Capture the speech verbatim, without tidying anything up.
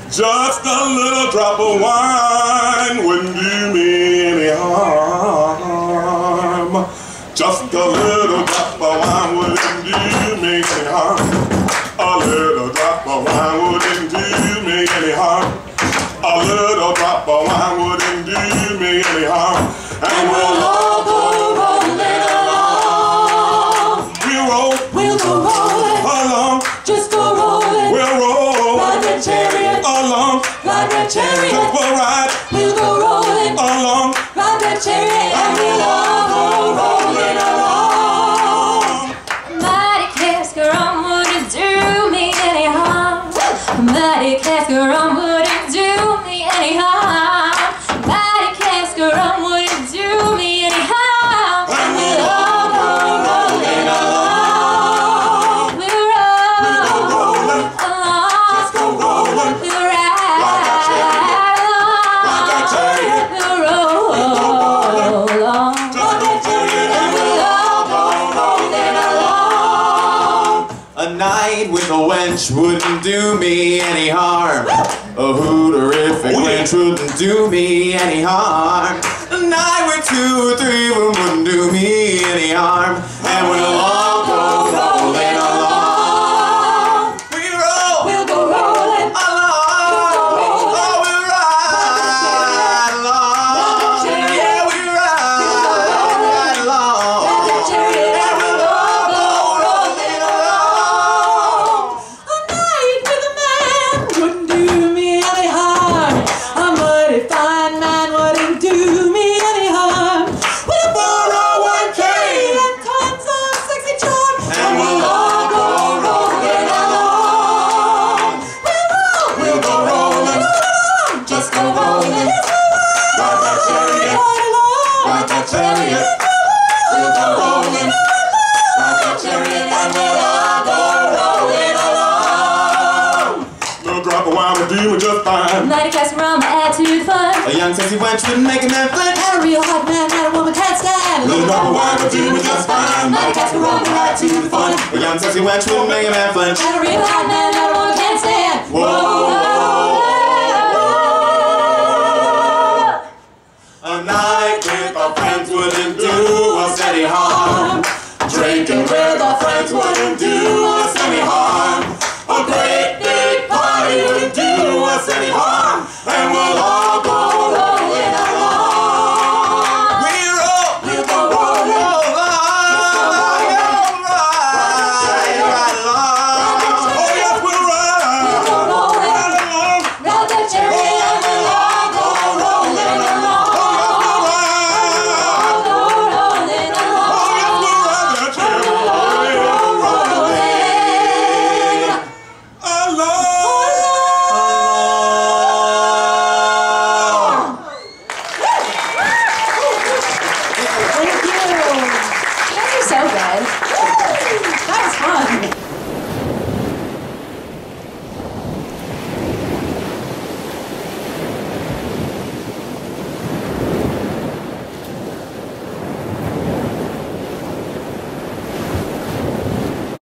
Just a little drop of wine wouldn't do me any harm. Just a little drop of wine wouldn't do me any harm. A little drop of wine wouldn't do me any harm. A little drop of wine wouldn't do me any harm. And we'll all go rolling along. We'll roll. We'll go rolling along. Just go rolling. We'll roll. Like a chariot. Along. Like a chariot. Just we'll ride. We'll go rolling along. Like a chariot. And we'll all go rolling along. Mighty cask of rum wouldn't do me any harm. Mighty cask of rum wouldn't do me any harm. Mighty cask of rum wouldn't do me any harm. And we'll all go rolling along. We'll roll. We'll go rolling. Along. Just go rolling. We'll ride. Like a chariot. Like a chariot. We'll roll. We'll go rolling. Along. Just go rolling. And we'll all go rolling along. A night with a wench wouldn't do me any harm. A hooterific Oh, yeah. wench wouldn't do me any harm. A night with two or three of them wouldn't do me any harm. And we'll all go rolling along. We roll We'll go rolling. along. rolling. Oh, we ride along. Yeah, we ride along. Like a chariot. And we'll all go rolling along. A night with a man wouldn't do me any harm. A mighty fine man wouldn't do me any harm. With a four oh one K and tons of sexy charm. And we'll all go rolling along. We'll roll. We'll go rolling. along. Just go rolling. Like a chariot. Like a chariot. We'll go rolling. Like a chariot. And we'll all go rolling along. Little drop of wine would do me just fine. Mighty cask of rum add to the fun. A young sexy wench wouldn't make a man flinch. And a real hot man that a woman can't stand. Little drop of wine would do me just fine. Mighty cask of rum add to the fun. A young sexy wench wouldn't make a man flinch. And a real hot man that a woman can't stand. A night with our friends wouldn't do us any harm. Drinking with our